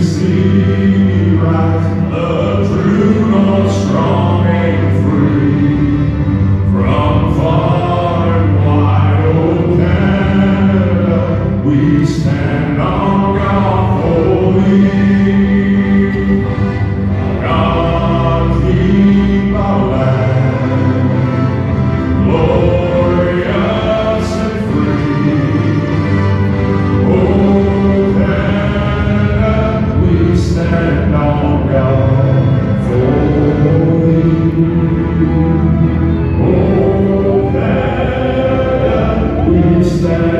see rise, the true north, strong and free. From far and wide, old Canada, we stand on God holy. God keep our land glorious and free. Oh Canada, we stand on God holy. Oh Canada, we stand